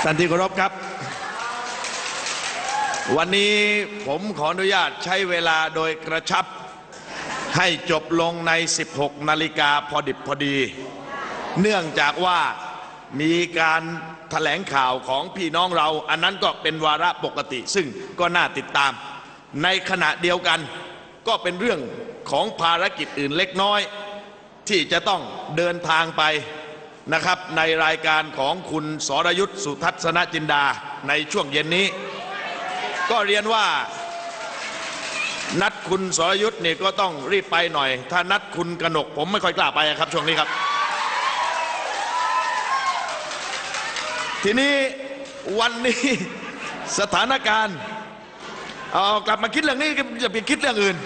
ท่านที่เคารพครับวันนี้ผมขออนุญาตใช้เวลาโดยกระชับให้จบลงใน 16 นาฬิกาพอดิบพอดีเนื่องจากว่ามีการแถลงข่าวของพี่น้องเราอันนั้นก็เป็นวาระปกติซึ่งก็น่าติดตามในขณะเดียวกันก็เป็นเรื่องของภารกิจอื่นเล็กน้อยที่จะต้องเดินทางไปนะครับในรายการของคุณสรยุทธสุทัศนจินดาในช่วงเย็นนี้ก็เรียนว่านัดคุณสรยุทธนี่ก็ต้องรีบไปหน่อยถ้านัดคุณกนกผมไม่ค่อยกล้าไปครับช่วงนี้ครับทีนี้วันนี้สถานการณ์เอากลับมาคิดเรื่องนี้จะไปคิดเรื่องอื่น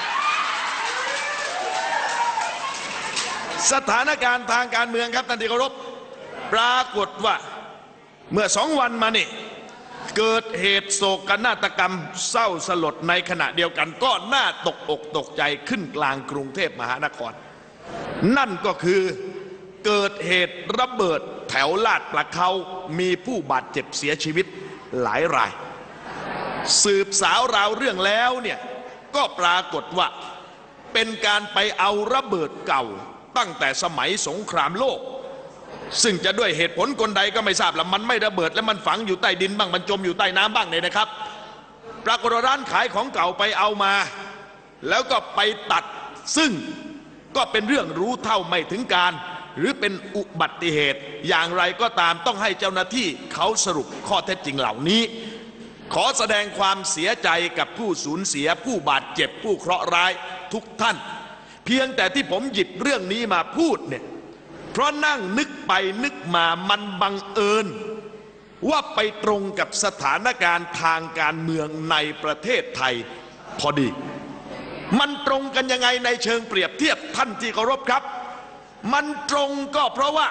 สถานการณ์ทางการเมืองครับท่านที่เคารพปรากฏว่าเมื่อ2 วันมานี่เกิดเหตุโศกนาฏกรรมเศร้าสลดในขณะเดียวกันก็น่าตกอกตกใจขึ้นกลางกรุงเทพมหานครนั่นก็คือเกิดเหตุระเบิดแถวลาดประเขามีผู้บาดเจ็บเสียชีวิตหลายรายสืบสาวราวเรื่องแล้วเนี่ยก็ปรากฏว่าเป็นการไปเอาระเบิดเก่าตั้งแต่สมัยสงครามโลกซึ่งจะด้วยเหตุผลกลใดก็ไม่ทราบแล้วมันไม่ระเบิดและมันฝังอยู่ใต้ดินบ้างมันจมอยู่ใต้น้ำบ้างเนี่ยนะครับปรากฏว่าร้านขายของเก่าไปเอามาแล้วก็ไปตัดซึ่งก็เป็นเรื่องรู้เท่าไม่ถึงการหรือเป็นอุบัติเหตุอย่างไรก็ตามต้องให้เจ้าหน้าที่เขาสรุปข้อเท็จจริงเหล่านี้ขอแสดงความเสียใจกับผู้สูญเสียผู้บาดเจ็บผู้เคราะห์ร้ายทุกท่านเพียงแต่ที่ผมหยิบเรื่องนี้มาพูดเนี่ยเพราะนั่งนึกไปนึกมามันบังเอิญว่าไปตรงกับสถานการณ์ทางการเมืองในประเทศไทยพอดีมันตรงกันยังไงในเชิงเปรียบเทียบท่านที่เคารพครับมันตรงก็เพราะว่า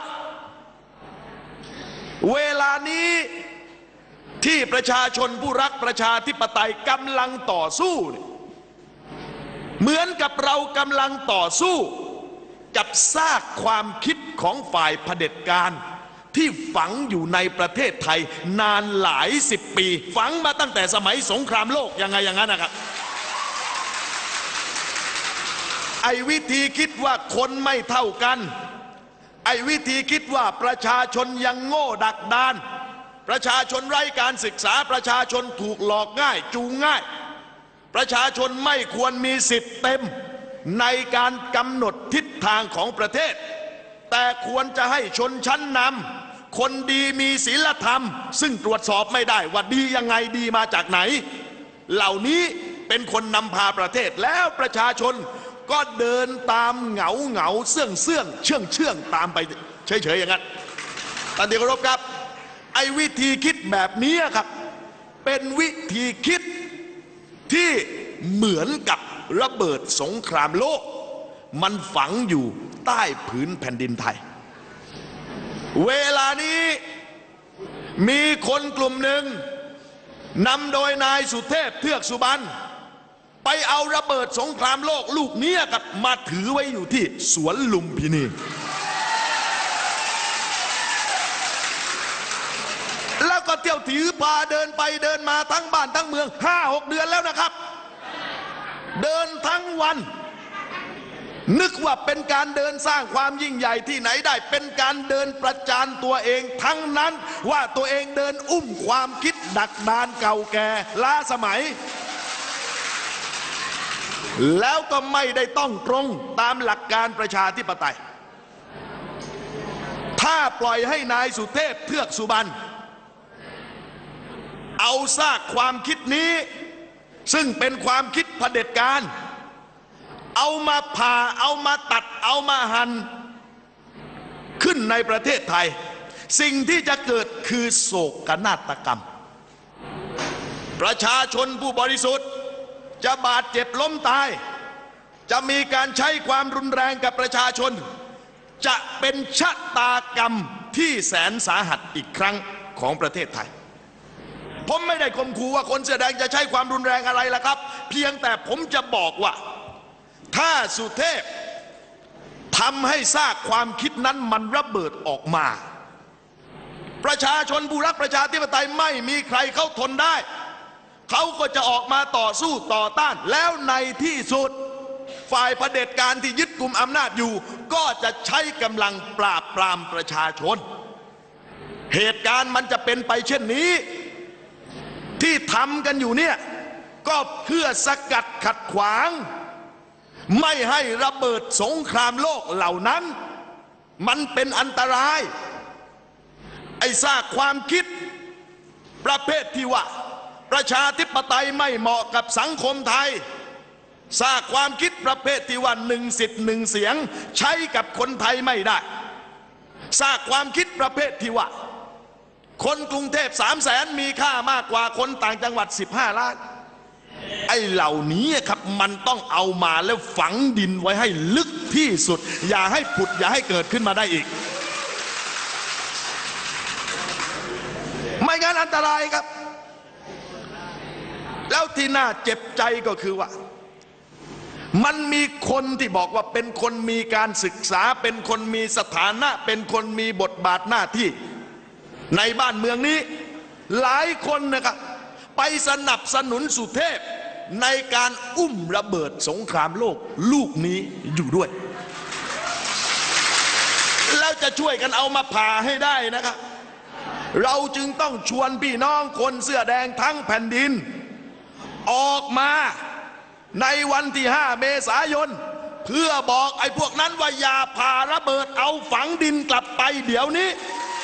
เวลานี้ที่ประชาชนผู้รักประชาธิปไตยกำลังต่อสู้เหมือนกับเรากำลังต่อสู้กับซากความคิดของฝ่ายเผด็จการที่ฝังอยู่ในประเทศไทยนานหลาย10 ปีฝังมาตั้งแต่สมัยสงครามโลกยังไงอย่างนั้นนะครับไอ้วิธีคิดว่าคนไม่เท่ากันไอ้วิธีคิดว่าประชาชนยังโง่ดักดานประชาชนไร้การศึกษาประชาชนถูกหลอกง่ายจูงง่ายประชาชนไม่ควรมีสิทธิ์เต็มในการกำหนดทิศทางของประเทศแต่ควรจะให้ชนชั้นนำคนดีมีศีลธรรมซึ่งตรวจสอบไม่ได้ว่าดียังไงดีมาจากไหนเหล่านี้เป็นคนนำพาประเทศแล้วประชาชนก็เดินตามเหงาเสื่องเชื่องตามไปเฉยอย่างนั้นท่านที่เคารพครับไอ้วิธีคิดแบบนี้ครับเป็นวิธีคิดที่เหมือนกับระเบิดสงครามโลกมันฝังอยู่ใต้ผืนแผ่นดินไทยเวลานี้มีคนกลุ่มหนึ่งนำโดยนายสุเทพเทือกสุบรรณไปเอาระเบิดสงครามโลกลูกนี้กับมาถือไว้อยู่ที่สวนลุมพินีแล้วก็เที่ยวถือพาเดินไปเดินมาทั้งบ้านทั้งเมือง5-6 เดือนแล้วนะครับเดินทั้งวันนึกว่าเป็นการเดินสร้างความยิ่งใหญ่ที่ไหนได้เป็นการเดินประจานตัวเองทั้งนั้นว่าตัวเองเดินอุ้มความคิดดักดานเก่าแก่ล้าสมัยแล้วก็ไม่ได้ต้องตรงตามหลักการประชาธิปไตยถ้าปล่อยให้นายสุเทพเทือกสุบรรณเอาซากความคิดนี้ซึ่งเป็นความคิดเผด็จการเอามาผ่าเอามาตัดเอามาหั่นขึ้นในประเทศไทยสิ่งที่จะเกิดคือโศกนาฏกรรมประชาชนผู้บริสุทธิ์จะบาดเจ็บล้มตายจะมีการใช้ความรุนแรงกับประชาชนจะเป็นชะตากรรมที่แสนสาหัสอีกครั้งของประเทศไทยผมไม่ได้ข่มขู่ว่าคนเสื้อแดงจะใช้ความรุนแรงอะไรล่ะครับเพียงแต่ผมจะบอกว่าถ้าสุเทพทำให้ซากความคิดนั้นมันระเบิดออกมา ประชาชนผู้รักประชาธิปไตยไม่มีใครเขาทนได้เขาก็จะออกมาต่อสู้ต่อต้านแล้วในที่สุดฝ่ายเผด็จการที่ยึดกุมอำนาจอยู่ก็จะใช้กำลังปราบปรามประชาชนเหตุการณ์มันจะเป็นไปเช่นนี้ที่ทำกันอยู่เนี่ยก็เพื่อสกัดขัดขวางไม่ให้ระเบิดสงครามโลกเหล่านั้นมันเป็นอันตรายไอ้ซากความคิดประเภทที่ว่าประชาธิปไตยไม่เหมาะกับสังคมไทยซากความคิดประเภทที่ว่าหนึ่งสิทธิ์หนึ่งเสียงใช้กับคนไทยไม่ได้ซากความคิดประเภทที่ว่าคนกรุงเทพ300,000มีค่ามากกว่าคนต่างจังหวัด15 ล้านไอ้เหล่านี้ครับมันต้องเอามาแล้วฝังดินไว้ให้ลึกที่สุดอย่าให้ผุดอย่าให้เกิดขึ้นมาได้อีกไม่งั้นอันตรายครับแล้วที่น่าเจ็บใจก็คือว่ามันมีคนที่บอกว่าเป็นคนมีการศึกษาเป็นคนมีสถานะเป็นคนมีบทบาทหน้าที่ในบ้านเมืองนี้หลายคนนะครับไปสนับสนุนสุเทพในการอุ้มระเบิดสงครามโลกลูกนี้อยู่ด้วยแล้วจะช่วยกันเอามาผ่าให้ได้นะครับเราจึงต้องชวนพี่น้องคนเสื้อแดงทั้งแผ่นดินออกมาในวันที่5 เมษายนเพื่อบอกไอ้พวกนั้นว่าอย่าผ่าระเบิดเอาฝังดินกลับไปเดี๋ยวนี้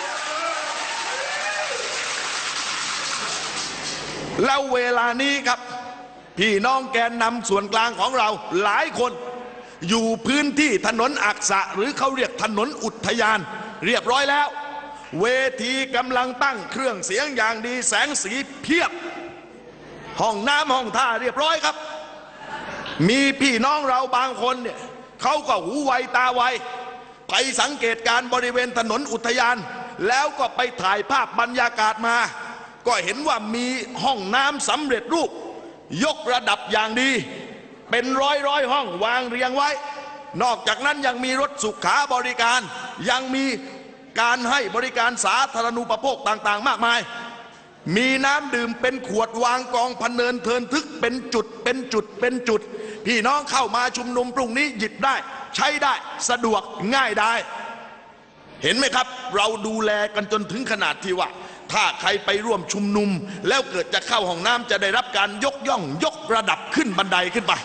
แล้วเวลานี้ครับพี่น้องแกนนำส่วนกลางของเราหลายคนอยู่พื้นที่ถนนอักษะหรือเขาเรียกถนนอุทยานเรียบร้อยแล้วเวทีกำลังตั้งเครื่องเสียงอย่างดีแสงสีเพียบห้องน้ำห้องท่าเรียบร้อยครับมีพี่น้องเราบางคนเนี่ยเขาก็หูไวตาไวไปสังเกตการบริเวณถนนอุทยานแล้วก็ไปถ่ายภาพบรรยากาศมาก็เห็นว่ามีห้องน้ำสำเร็จรูปยกระดับอย่างดีเป็นร้อยห้องวางเรียงไว้นอกจากนั้นยังมีรถสุขาบริการยังมีการให้บริการสาธารณูปโภคต่างๆมากมายมีน้ำดื่มเป็นขวดวางกองพเนินเทินทึกเป็นจุดพี่น้องเข้ามาชุมนุมพรุ่งนี้หยิบได้ใช้ได้สะดวกง่ายได้เห็นไหมครับเราดูแลกันจนถึงขนาดที่ว่าถ้าใครไปร่วมชุมนุมแล้วเกิดจะเข้าห้องน้ำจะได้รับการยกย่องยกระดับขึ้นบันไดขึ้นไป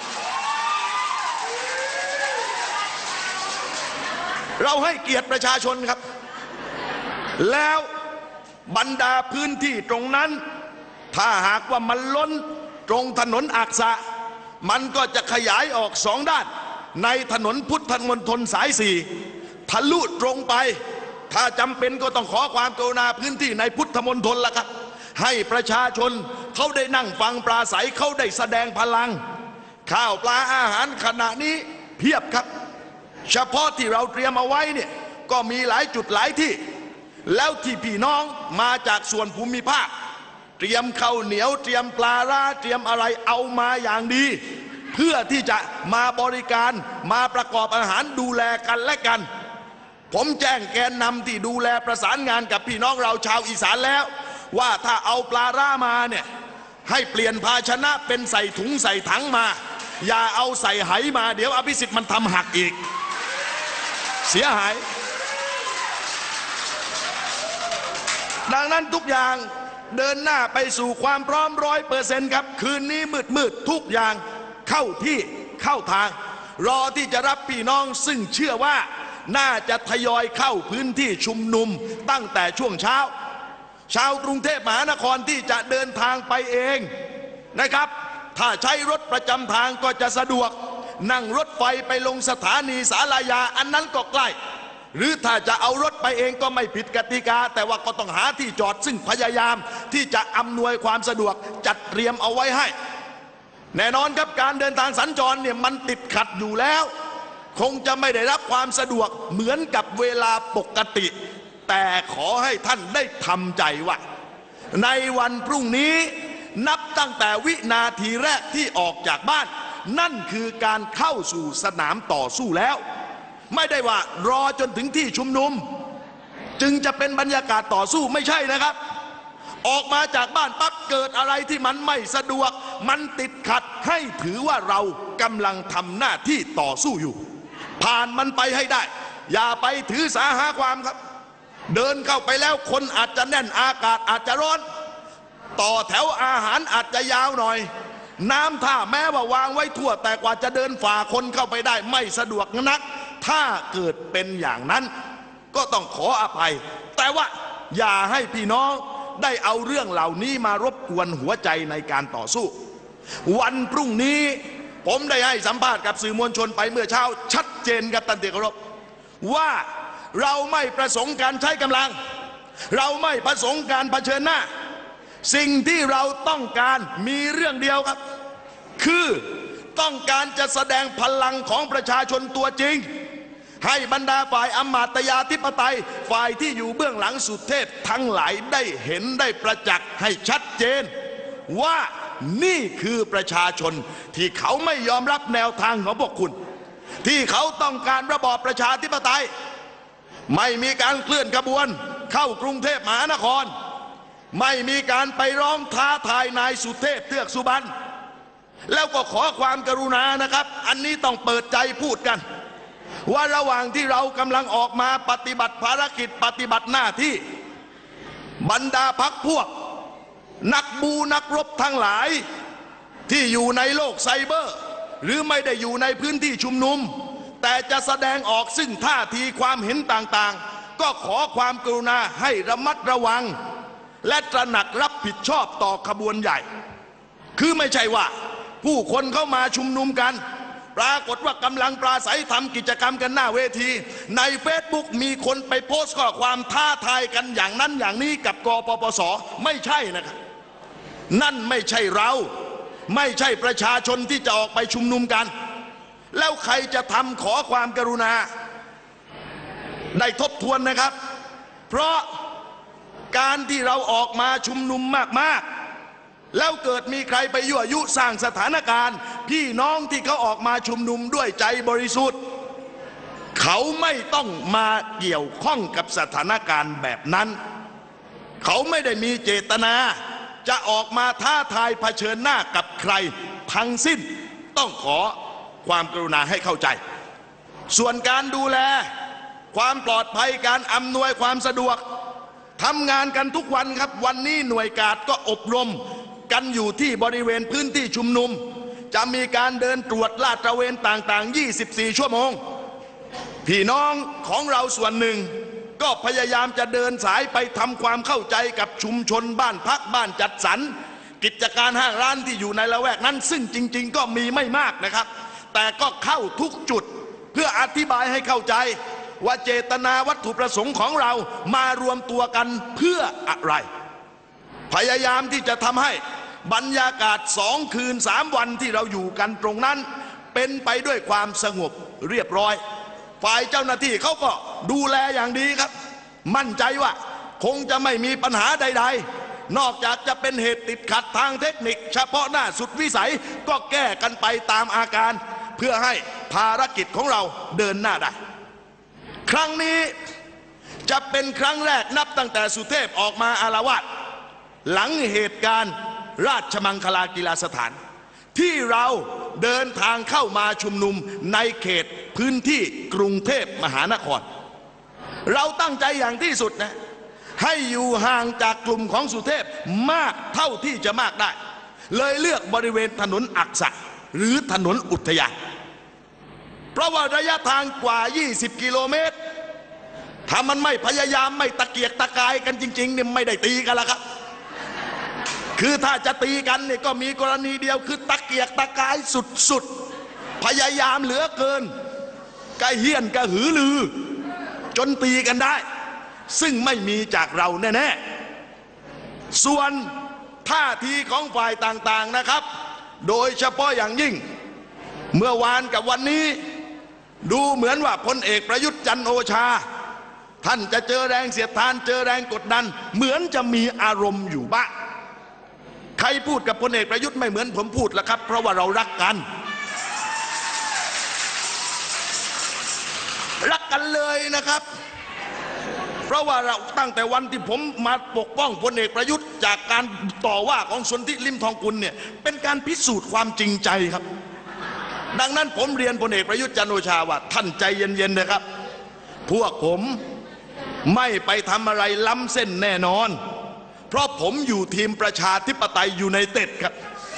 เราให้เกียรติประชาชนครับแล้วบรรดาพื้นที่ตรงนั้นถ้าหากว่ามันล้นตรงถนนอักษะมันก็จะขยายออก2 ด้านในถนนพุทธมณฑลสาย4ทะลุตรงไปถ้าจำเป็นก็ต้องขอความกรุณาพื้นที่ในพุทธมณฑลละครับให้ประชาชนเขาได้นั่งฟังปราศัยเขาได้แสดงพลังข้าวปลาอาหารขณะนี้เพียบครับเฉพาะที่เราเตรียมเอาไว้เนี่ยก็มีหลายจุดหลายที่แล้วที่พี่น้องมาจากส่วนภูมิภาคเตรียมข้าวเหนียวเตรียมปลาร้าเตรียมอะไรเอามาอย่างดีเพื่อที่จะมาบริการมาประกอบอาหารดูแลกันและกันผมแจ้งแกนนำที่ดูแลประสานงานกับพี่น้องเราชาวอีสานแล้วว่าถ้าเอาปลาร้ามาเนี่ยให้เปลี่ยนภาชนะเป็นใส่ถุงใส่ถังมาอย่าเอาใส่ไหมาเดี๋ยวอภิสิทธิ์มันทำหักอีกเสียหายดังนั้นทุกอย่างเดินหน้าไปสู่ความพร้อม100%ครับคืนนี้มืดทุกอย่างเข้าที่เข้าทางรอที่จะรับพี่น้องซึ่งเชื่อว่าน่าจะทยอยเข้าพื้นที่ชุมนุมตั้งแต่ช่วงเช้าชาวกรุงเทพมหานครที่จะเดินทางไปเองนะครับถ้าใช้รถประจำทางก็จะสะดวกนั่งรถไฟไปลงสถานีศาลายาอันนั้นก็ใกล้หรือถ้าจะเอารถไปเองก็ไม่ผิดกติกาแต่ว่าก็ต้องหาที่จอดซึ่งพยายามที่จะอำนวยความสะดวกจัดเตรียมเอาไว้ให้แน่นอนครับการเดินทางสัญจรเนี่ยมันติดขัดอยู่แล้วคงจะไม่ได้รับความสะดวกเหมือนกับเวลาปกติแต่ขอให้ท่านได้ทำใจว่าในวันพรุ่งนี้นับตั้งแต่วินาทีแรกที่ออกจากบ้านนั่นคือการเข้าสู่สนามต่อสู้แล้วไม่ได้ว่ารอจนถึงที่ชุมนุมจึงจะเป็นบรรยากาศต่อสู้ไม่ใช่นะครับออกมาจากบ้านปั๊บเกิดอะไรที่มันไม่สะดวกมันติดขัดให้ถือว่าเรากำลังทำหน้าที่ต่อสู้อยู่ผ่านมันไปให้ได้อย่าไปถือสาหาความครับเดินเข้าไปแล้วคนอาจจะแน่นอากาศอาจจะร้อนต่อแถวอาหารอาจจะยาวหน่อยน้ำท่าแม้ว่าวางไว้ทั่วแต่กว่าจะเดินฝ่าคนเข้าไปได้ไม่สะดวกนักถ้าเกิดเป็นอย่างนั้นก็ต้องขออภัยแต่ว่าอย่าให้พี่น้องได้เอาเรื่องเหล่านี้มารบกวนหัวใจในการต่อสู้วันพรุ่งนี้ผมได้ให้สัมภาษณ์กับสื่อมวลชนไปเมื่อเช้าชัดเจนกับท่านที่เคารพว่าเราไม่ประสงค์การใช้กำลังเราไม่ประสงค์การเผชิญหน้าสิ่งที่เราต้องการมีเรื่องเดียวครับคือต้องการจะแสดงพลังของประชาชนตัวจริงให้บรรดาฝ่ายอมาตยาธิปไตยฝ่ายที่อยู่เบื้องหลังสุเทพทั้งหลายได้เห็นได้ประจักษ์ให้ชัดเจนว่านี่คือประชาชนที่เขาไม่ยอมรับแนวทางของพวกคุณที่เขาต้องการระบอบประชาธิปไตยไม่มีการเคลื่อนขบวนเข้ากรุงเทพมหานครไม่มีการไปร้องท้าทายนายสุเทพเทือกสุบรรณแล้วก็ขอความกรุณานะครับอันนี้ต้องเปิดใจพูดกันว่าระหว่างที่เรากำลังออกมาปฏิบัติภารกิจปฏิบัติหน้าที่บรรดาพรรคพวกนักบูนักรบทั้งหลายที่อยู่ในโลกไซเบอร์หรือไม่ได้อยู่ในพื้นที่ชุมนุมแต่จะแสดงออกซึ่งท่าทีความเห็นต่างๆก็ขอความกรุณาให้ระมัดระวังและตระหนักรับผิดชอบต่อขบวนใหญ่คือไม่ใช่ว่าผู้คนเข้ามาชุมนุมกันปรากฏว่ากำลังปราศัยทำกิจกรรมกันหน้าเวทีในเฟซบุ๊กมีคนไปโพสต์ข้อความท้าทายกันอย่างนั้นอย่างนี้กับกปปสไม่ใช่นะครับนั่นไม่ใช่เราไม่ใช่ประชาชนที่จะออกไปชุมนุมกันแล้วใครจะทำขอความกรุณาได้ทบทวนนะครับเพราะการที่เราออกมาชุมนุมมากๆแล้วเกิดมีใครไปยั่วยุสร้างสถานการณ์พี่น้องที่เขาออกมาชุมนุมด้วยใจบริสุทธิ์เขาไม่ต้องมาเกี่ยวข้องกับสถานการณ์แบบนั้นเขาไม่ได้มีเจตนาจะออกมาท้าทายเผชิญหน้ากับใครทั้งสิ้นต้องขอความกรุณาให้เข้าใจส่วนการดูแลความปลอดภัยการอำนวยความสะดวกทำงานกันทุกวันครับวันนี้หน่วยการก็อบรมกันอยู่ที่บริเวณพื้นที่ชุมนุมจะมีการเดินตรวจลาดตระเวนต่างๆ24ชั่วโมงพี่น้องของเราส่วนหนึ่งก็พยายามจะเดินสายไปทำความเข้าใจกับชุมชนบ้านพักบ้านจัดสรรกิจการห้างร้านที่อยู่ในละแวกนั้นซึ่งจริงๆก็มีไม่มากนะครับแต่ก็เข้าทุกจุดเพื่ออธิบายให้เข้าใจว่าเจตนาวัตถุประสงค์ของเรามารวมตัวกันเพื่ออะไรพยายามที่จะทำให้บรรยากาศ2 คืน 3 วันที่เราอยู่กันตรงนั้นเป็นไปด้วยความสงบเรียบร้อยฝ่ายเจ้าหน้าที่เขาก็ดูแลอย่างดีครับมั่นใจว่าคงจะไม่มีปัญหาใดๆนอกจากจะเป็นเหตุติดขัดทางเทคนิคเฉพาะหน้าสุดวิสัยก็แก้กันไปตามอาการเพื่อให้ภารกิจของเราเดินหน้าได้ครั้งนี้จะเป็นครั้งแรกนับตั้งแต่สุเทพออกมาอาละวาดหลังเหตุการณ์ราชมังคลากีฬาสถานที่เราเดินทางเข้ามาชุมนุมในเขตพื้นที่กรุงเทพมหานครเราตั้งใจอย่างที่สุดนะให้อยู่ห่างจากกลุ่มของสุเทพมากเท่าที่จะมากได้เลยเลือกบริเวณถนนอักษะหรือถนนอุทยานเพราะว่าระยะทางกว่า20 กิโลเมตรถ้ามันไม่พยายามไม่ตะเกียกตะกายกันจริงๆเนี่ยไม่ได้ตีกันละครับคือถ้าจะตีกันเนี่ยก็มีกรณีเดียวคือตะเกียกตะกายสุดๆพยายามเหลือเกินกระเฮี้ยนกระหือลือจนตีกันได้ซึ่งไม่มีจากเราแน่ๆส่วนท่าทีของฝ่ายต่างๆนะครับโดยเฉพาะอย่างยิ่งเมื่อวานกับวันนี้ดูเหมือนว่าพลเอกประยุทธ์จันทร์โอชาท่านจะเจอแรงเสียดทานเจอแรงกดดันเหมือนจะมีอารมณ์อยู่บ้างใครพูดกับพลเอกประยุทธ์ไม่เหมือนผมพูดแล้วครับเพราะว่าเรารักกันเลยนะครับราะว่าเราตั้งแต่วันที่ผมมาปกป้องพลเอกประยุทธ์จากการต่อว่าของสนธิลิ้มทองกุลเนี่ยเป็นการพิสูจน์ความจริงใจครับดังนั้นผมเรียนพลเอกประยุทธ์จันทร์โอชาว่าท่านใจเย็นๆนะครับพวกผมไม่ไปทำอะไรล้ำเส้นแน่นอนเพราะผมอยู่ทีมประชาธิปไตยยูไนเต็ดครับ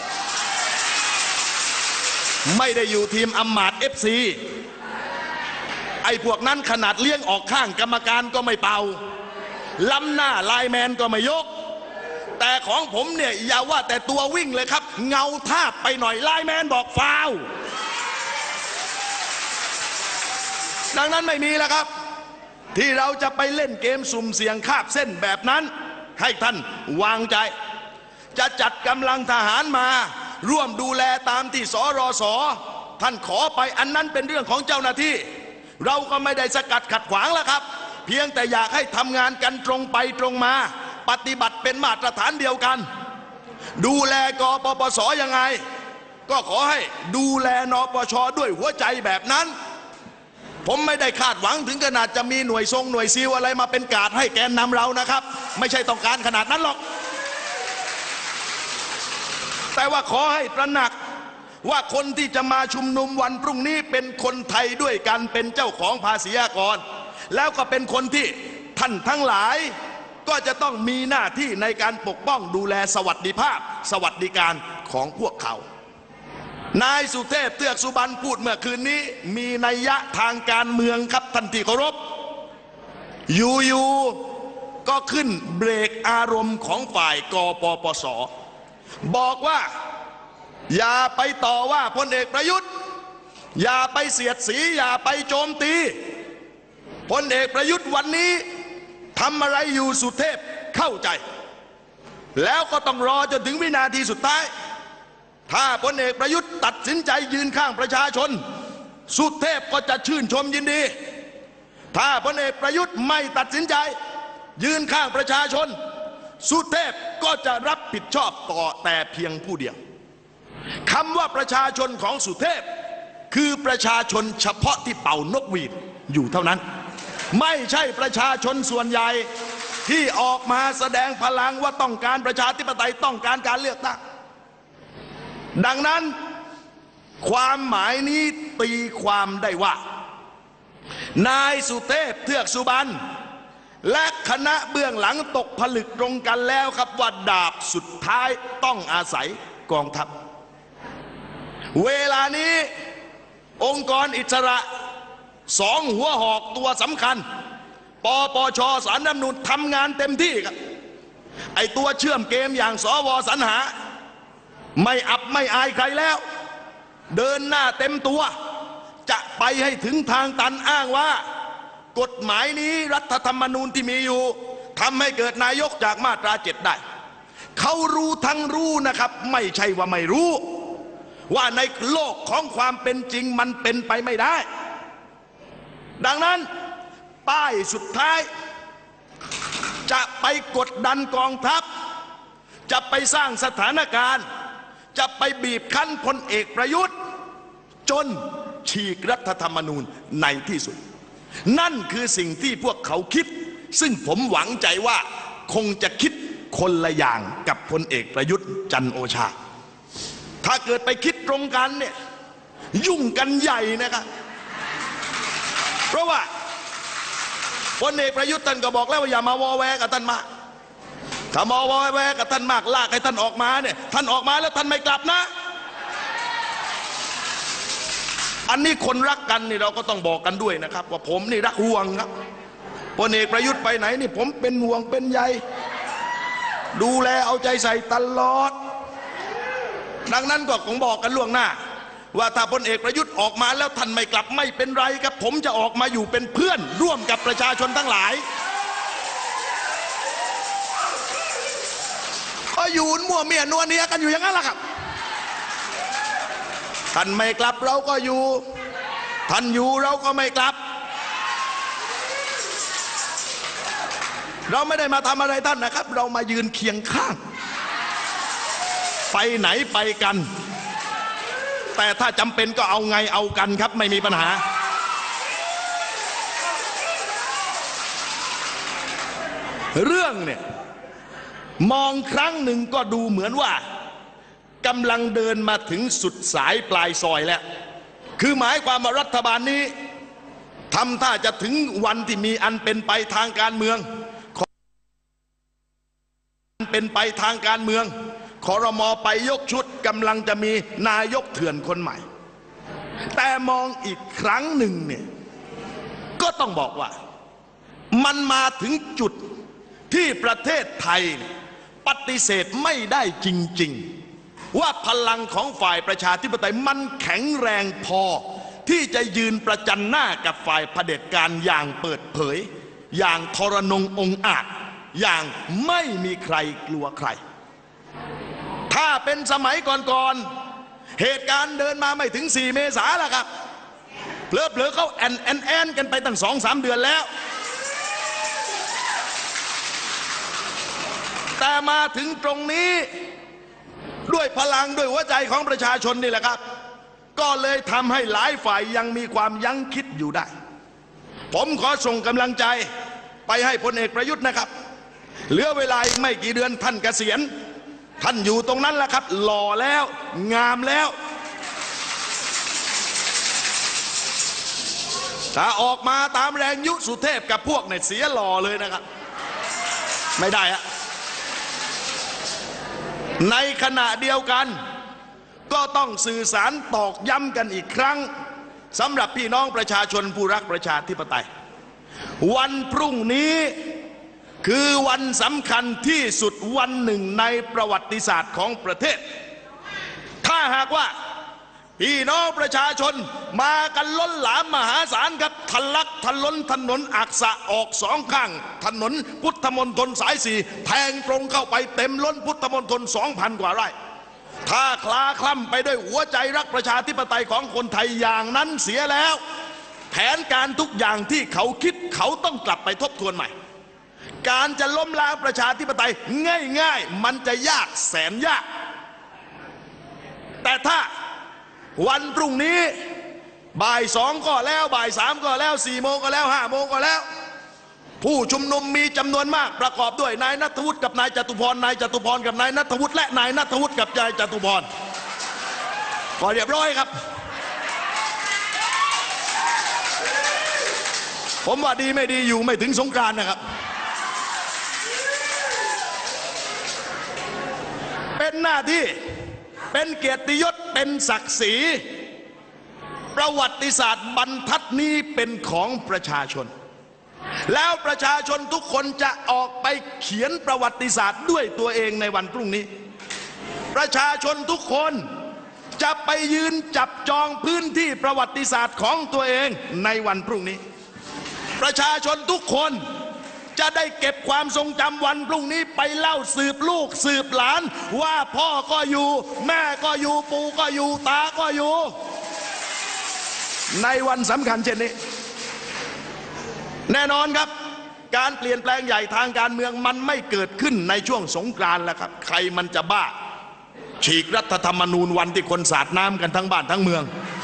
ไม่ได้อยู่ทีมอำมาตย์ FC ไอ้พวกนั้นขนาดเลี้ยงออกข้างกรรมการก็ไม่เป่าล้ำหน้าไลน์แมนก็ไม่ยกแต่ของผมเนี่ยอย่าว่าแต่ตัววิ่งเลยครับเงาทาบไปหน่อยไลน์แมนบอกฟาวล์ดังนั้นไม่มีแล้วครับที่เราจะไปเล่นเกมสุ่มเสี่ยงคาบเส้นแบบนั้นให้ท่านวางใจจะจัดกำลังทหารมาร่วมดูแลตามที่สรส.ท่านขอไปอันนั้นเป็นเรื่องของเจ้าหน้าที่เราก็ไม่ได้สกัดขัดขวางแล้วครับเพียงแต่อยากให้ทำงานกันตรงไปตรงมาปฏิบัติเป็นมาตรฐานเดียวกันดูแลกปปส.ยังไงก็ขอให้ดูแลนปช.ด้วยหัวใจแบบนั้นผมไม่ได้คาดหวังถึงขนาดจะมีหน่วยซีลอะไรมาเป็นการ์ดให้แกนนำเรานะครับไม่ใช่ต้องการขนาดนั้นหรอกแต่ว่าขอให้ตระหนักว่าคนที่จะมาชุมนุมวันพรุ่งนี้เป็นคนไทยด้วยกันเป็นเจ้าของภาษีอากรแล้วก็เป็นคนที่ท่านทั้งหลายก็จะต้องมีหน้าที่ในการปกป้องดูแลสวัสดิภาพสวัสดิการของพวกเขานายสุเทพเทือกสุบรรณพูดเมื่อคืนนี้มีนัยยะทางการเมืองครับท่านที่เคารพอยู่ก็ขึ้นเบรกอารมณ์ของฝ่ายกปปส.บอกว่าอย่าไปต่อว่าพลเอกประยุทธ์อย่าไปเสียดสีอย่าไปโจมตีพลเอกประยุทธ์วันนี้ทำอะไรอยู่สุเทพเข้าใจแล้วก็ต้องรอจนถึงวินาทีสุดท้ายถ้าพลเอกประยุทธ์ตัดสินใจยืนข้างประชาชนสุเทพก็จะชื่นชมยินดีถ้าพลเอกประยุทธ์ไม่ตัดสินใจยืนข้างประชาชนสุเทพก็จะรับผิดชอบต่อแต่เพียงผู้เดียวคำว่าประชาชนของสุเทพคือประชาชนเฉพาะที่เป่านกหวีดอยู่เท่านั้นไม่ใช่ประชาชนส่วนใหญ่ที่ออกมาแสดงพลังว่าต้องการประชาธิปไตยต้องการการเลือกตั้งดังนั้นความหมายนี้ตีความได้ว่านายสุเทพเทือกสุบรรณและคณะเบื้องหลังตกผลึกตรงกันแล้วครับว่าดาบสุดท้ายต้องอาศัยกองทัพเวลานี้องค์กรอิสระสองหัวหอกตัวสำคัญปปช.ศาลรัฐธรรมนูญทำงานเต็มที่ครับไอตัวเชื่อมเกมอย่างสว.สรรหาไม่อับไม่อายใครแล้วเดินหน้าเต็มตัวจะไปให้ถึงทางตันอ้างว่ากฎหมายนี้รัฐธรรมนูญที่มีอยู่ทำให้เกิดนายกจากมาตรา7ได้เขารู้ทั้งรู้นะครับไม่ใช่ว่าไม่รู้ว่าในโลกของความเป็นจริงมันเป็นไปไม่ได้ดังนั้นป้ายสุดท้ายจะไปกดดันกองทัพจะไปสร้างสถานการณ์จะไปบีบคั้นพลเอกประยุทธ์จนฉีกรัฐธรรมนูญในที่สุดนั่นคือสิ่งที่พวกเขาคิดซึ่งผมหวังใจว่าคงจะคิดคนละอย่างกับพลเอกประยุทธ์จันทร์โอชาถ้าเกิดไปคิดตรงกันเนี่ยยุ่งกันใหญ่นะครับเพราะว่าพลเอกประยุทธ์ท่านก็บอกแล้วว่าอย่ามาวอแวกับท่านมากถ้ามาวอแวกับท่านมากลากให้ท่านออกมาเนี่ยท่านออกมาแล้วท่านไม่กลับนะอันนี้คนรักกันนี่เราก็ต้องบอกกันด้วยนะครับว่าผมนี่รักห่วงครับพลเอกประยุทธ์ไปไหนนี่ผมเป็นห่วงเป็นใยดูแลเอาใจใส่ตลอดดังนั้นก็คงบอกกันล่วงหน้าว่าถ้าพลเอกประยุทธ์ออกมาแล้วท่านไม่กลับไม่เป็นไรครับผมจะออกมาอยู่เป็นเพื่อนร่วมกับประชาชนทั้งหลายก็อยู่มั่วเมียนัวเนียกันอยู่อย่างนั้นแหละครับท่านไม่กลับเราก็อยู่ท่านอยู่เราก็ไม่กลับเราไม่ได้มาทำอะไรท่านนะครับเรามายืนเคียงข้างไปไหนไปกันแต่ถ้าจำเป็นก็เอาไงเอากันครับไม่มีปัญหาเรื่องเนี่ยมองครั้งหนึ่งก็ดูเหมือนว่ากำลังเดินมาถึงสุดสายปลายซอยแล้วคือหมายความว่ารัฐบาลนี้ทำท่าจะถึงวันที่มีอันเป็นไปทางการเมืองครม.ไปยกชุดกำลังจะมีนายกเถื่อนคนใหม่แต่มองอีกครั้งหนึ่งเนี่ยก็ต้องบอกว่ามันมาถึงจุดที่ประเทศไทยปฏิเสธไม่ได้จริงๆว่าพลังของฝ่ายประชาธิปไตยมันแข็งแรงพอที่จะยืนประจันหน้ากับฝ่ายเผด็จการอย่างเปิดเผยอย่างทรนงองอาจอย่างไม่มีใครกลัวใครถ้าเป็นสมัยก่อนๆเหตุการณ์เดินมาไม่ถึง4 เมษายนแล้วครับเผลอๆเขาแอนกันไปตั้ง2-3 เดือนแล้วแต่มาถึงตรงนี้ด้วยพลังด้วยหัวใจของประชาชนนี่แหละครับก็เลยทำให้หลายฝ่ายยังมีความยั้งคิดอยู่ได้ผมขอส่งกำลังใจไปให้พลเอกประยุทธ์นะครับเหลือเวลาอีกไม่กี่เดือนท่านเกษียณท่านอยู่ตรงนั้นแหละครับหล่อแล้วงามแล้วถ้าออกมาตามแรงยุสุเทพกับพวกเนี่ยเสียหล่อเลยนะครับไม่ได้อะในขณะเดียวกันก็ต้องสื่อสารตอกย้ำกันอีกครั้งสำหรับพี่น้องประชาชนผู้รักประชาธิปไตยวันพรุ่งนี้คือวันสำคัญที่สุดวันหนึ่งในประวัติศาสตร์ของประเทศถ้าหากว่าพี่น้องประชาชนมากันล้นหลามมหาศาลครับทะลักทะล้นถนนอักษะออก2 ข้างถนนพุทธมณฑลสาย 4แทงตรงเข้าไปเต็มล้นพุทธมณฑล 2,000 กว่าไร่ถ้าคลาคล่ำไปด้วยหัวใจรักประชาธิปไตยของคนไทยอย่างนั้นเสียแล้วแผนการทุกอย่างที่เขาคิดเขาต้องกลับไปทบทวนใหม่การจะล้มล้างประชาธิปไตยง่ายๆมันจะยากแสนยากแต่ถ้าวันพรุ่งนี้บ่าย 2ก็แล้วบ่าย 3ก็แล้ว4 โมงก็แล้ว5 โมงก็แล้วผู้ชุมนุมมีจำนวนมากประกอบด้วยนายณัฐวุฒิกับนายจตุพรนายจตุพรกับนายณัฐวุฒิและนายณัฐวุฒิกับนายจตุพรก็เรียบร้อยครับผมว่าดีไม่ดีอยู่ไม่ถึงสงกรานต์นะครับเป็นหน้าที่เป็นเกียรติยศเป็นศักดิ์ศรีประวัติศาสตร์บรรทัดนี้เป็นของประชาชนแล้วประชาชนทุกคนจะออกไปเขียนประวัติศาสตร์ด้วยตัวเองในวันพรุ่งนี้ประชาชนทุกคนจะไปยืนจับจองพื้นที่ประวัติศาสตร์ของตัวเองในวันพรุ่งนี้ประชาชนทุกคนจะได้เก็บความทรงจำวันพรุ่งนี้ไปเล่าสืบลูกสืบหลานว่าพ่อก็อยู่แม่ก็อยู่ปู่ก็อยู่ตาก็อยู่ในวันสำคัญเช่นนี้แน่นอนครับการเปลี่ยนแปลงใหญ่ทางการเมืองมันไม่เกิดขึ้นในช่วงสงกรานต์แล้วครับใครมันจะบ้าฉีกรัฐธรรมนูญวันที่คนสาดน้ำกันทั้งบ้านทั้งเมือง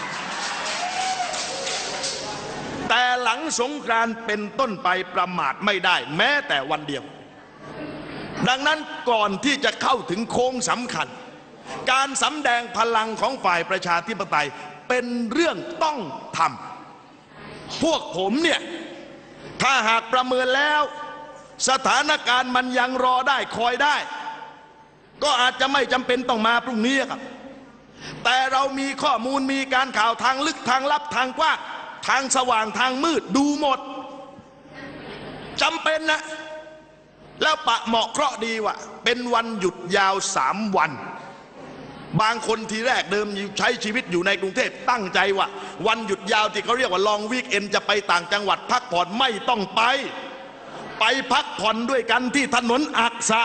แต่หลังสงกรานต์เป็นต้นไปประมาทไม่ได้แม้แต่วันเดียวดังนั้นก่อนที่จะเข้าถึงโค้งสำคัญการสำแดงพลังของฝ่ายประชาธิปไตยเป็นเรื่องต้องทำพวกผมเนี่ยถ้าหากประเมินแล้วสถานการณ์มันยังรอได้คอยได้ก็อาจจะไม่จำเป็นต้องมาพรุ่งนี้ครับแต่เรามีข้อมูลมีการข่าวทางลึกทางลับทางกว้างทางสว่างทางมืดดูหมดจำเป็นนะแล้วปะเหมาะเคราะห์ดีว่าเป็นวันหยุดยาว3 วันบางคนทีแรกเดิมใช้ชีวิตอยู่ในกรุงเทพตั้งใจว่าวันหยุดยาวที่เขาเรียกว่าลองวีคเอนจะไปต่างจังหวัดพักผ่อนไม่ต้องไปพักผ่อนด้วยกันที่ถนนอักษะ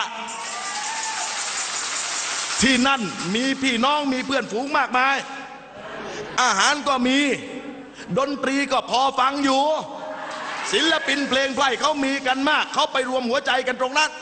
ที่นั่นมีพี่น้องมีเพื่อนฝูงมากมายอาหารก็มีดนตรีก็พอฟังอยู่ศิลปินเพลงไพร่เขามีกันมากเขาไปรวมหัวใจกันตรงนั้น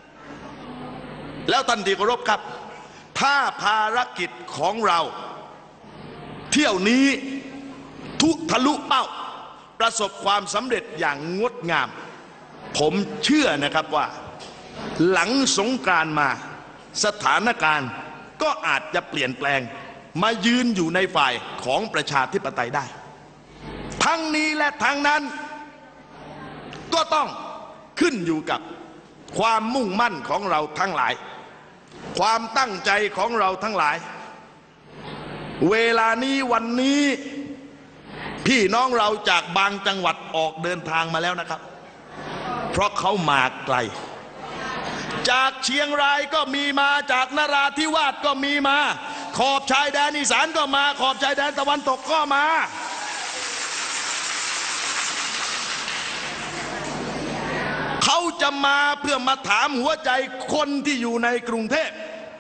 แล้วท่านที่เคารพครับถ้าภารกิจของเราเที่ยวนี้ทะลุเป้าประสบความสำเร็จอย่างงดงามผมเชื่อนะครับว่าหลังสงกรานต์มาสถานการณ์ก็อาจจะเปลี่ยนแปลงมายืนอยู่ในฝ่ายของประชาธิปไตยได้ทั้งนี้และทั้งนั้นก็ต้องขึ้นอยู่กับความมุ่งมั่นของเราทั้งหลายความตั้งใจของเราทั้งหลายเวลานี้วันนี้พี่น้องเราจากบางจังหวัดออกเดินทางมาแล้วนะครับเพราะเขามาไกลจากเชียงรายก็มีมาจากนราธิวาสก็มีมาขอบชายแดนอีสานก็มาขอบชายแดนตะวันตกก็มาเขาจะมาเพื่อมาถามหัวใจคนที่อยู่ในกรุงเทพ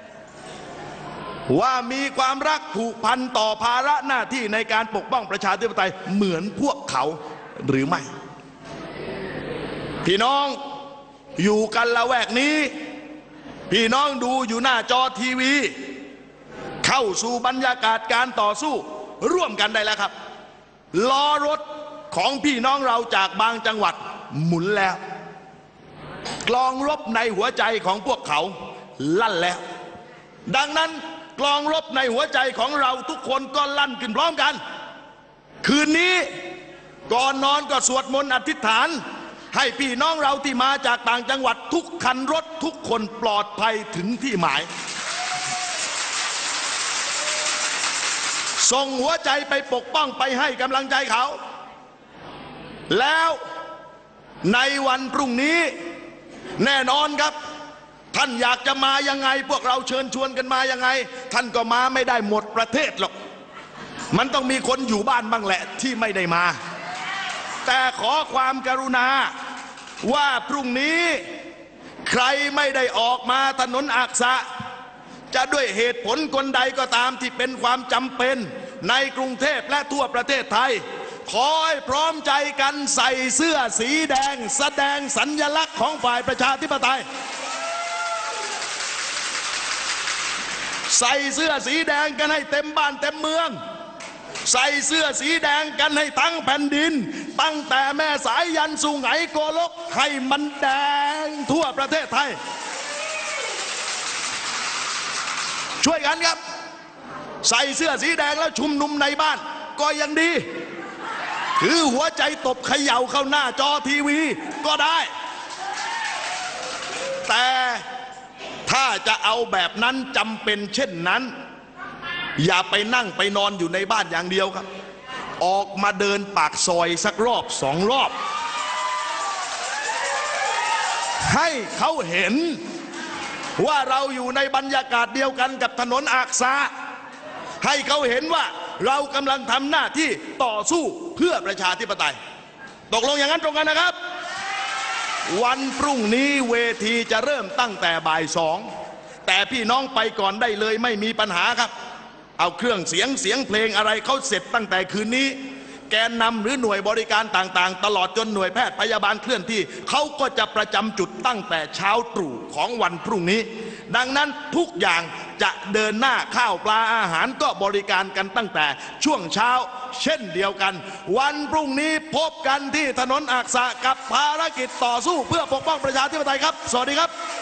ว่ามีความรักผูกพันต่อภาระหน้าที่ในการปกป้องประชาธิปไตยเหมือนพวกเขาหรือไม่พี่น้องอยู่กันละแวกนี้พี่น้องดูอยู่หน้าจอทีวีเข้าสู่บรรยากาศการต่อสู้ร่วมกันได้แล้วครับล้อรถของพี่น้องเราจากบางจังหวัดหมุนแล้วกลองรบในหัวใจของพวกเขาลั่นแล้วดังนั้นกลองรบในหัวใจของเราทุกคนก็ลั่นขึ้นพร้อมกันคืนนี้ก่อนนอนก็สวดมนต์อธิษฐานให้พี่น้องเราที่มาจากต่างจังหวัดทุกคันรถทุกคนปลอดภัยถึงที่หมายส่งหัวใจไปปกป้องไปให้กำลังใจเขาแล้วในวันพรุ่งนี้แน่นอนครับท่านอยากจะมายังไงพวกเราเชิญชวนกันมายังไงท่านก็มาไม่ได้หมดประเทศหรอกมันต้องมีคนอยู่บ้านบ้างแหละที่ไม่ได้มาแต่ขอความกรุณาว่าพรุ่งนี้ใครไม่ได้ออกมาถนนอักษะจะด้วยเหตุผลคนใดก็ตามที่เป็นความจำเป็นในกรุงเทพและทั่วประเทศไทยขอให้พร้อมใจกันใส่เสื้อสีแดงแสดงสัญลักษณ์ของฝ่ายประชาธิปไตยใส่เสื้อสีแดงกันให้เต็มบ้านเต็มเมืองใส่เสื้อสีแดงกันให้ทั้งแผ่นดินตั้งแต่แม่สายยันสู่ไหงโกลกให้มันแดงทั่วประเทศไทยช่วยกันครับใส่เสื้อสีแดงแล้วชุมนุมในบ้านก็ยังดีถือหัวใจตบเขย่าเข้าหน้าจอทีวีก็ได้แต่ถ้าจะเอาแบบนั้นจำเป็นเช่นนั้นอย่าไปนั่งไปนอนอยู่ในบ้านอย่างเดียวครับออกมาเดินปากซอยสักรอบสองรอบให้เขาเห็นว่าเราอยู่ในบรรยากาศเดียวกันกับถนนอักษะให้เขาเห็นว่าเรากำลังทำหน้าที่ต่อสู้เพื่อประชาธิปไตยตกลงอย่างนั้นตรงกันนะครับวันพรุ่งนี้เวทีจะเริ่มตั้งแต่บ่าย2แต่พี่น้องไปก่อนได้เลยไม่มีปัญหาครับเอาเครื่องเสียงเพลงอะไรเขาเสร็จตั้งแต่คืนนี้แกนนำหรือหน่วยบริการต่างๆตลอดจนหน่วยแพทย์พยาบาลเคลื่อนที่เขาก็จะประจำจุดตั้งแต่เช้าตรู่ของวันพรุ่งนี้ดังนั้นทุกอย่างจะเดินหน้าข้าวปลาอาหารก็บริการกันตั้งแต่ช่วงเช้าเช่นเดียวกันวันพรุ่งนี้พบกันที่ถนนอักษะกับภารกิจต่อสู้เพื่อปกป้องประชาธิปไตยครับสวัสดีครับ